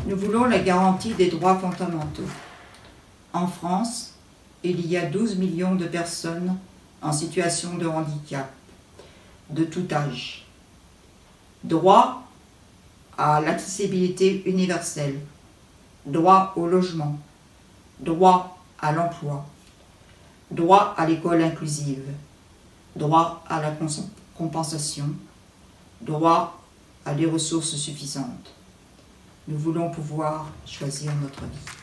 Nous voulons la garantie des droits fondamentaux. En France, il y a 12 millions de personnes en situation de handicap, de tout âge. Droit à l'accessibilité universelle, droit au logement, droit à l'emploi, droit à l'école inclusive, droit à la compensation, droit à des ressources suffisantes. Nous voulons pouvoir choisir notre vie.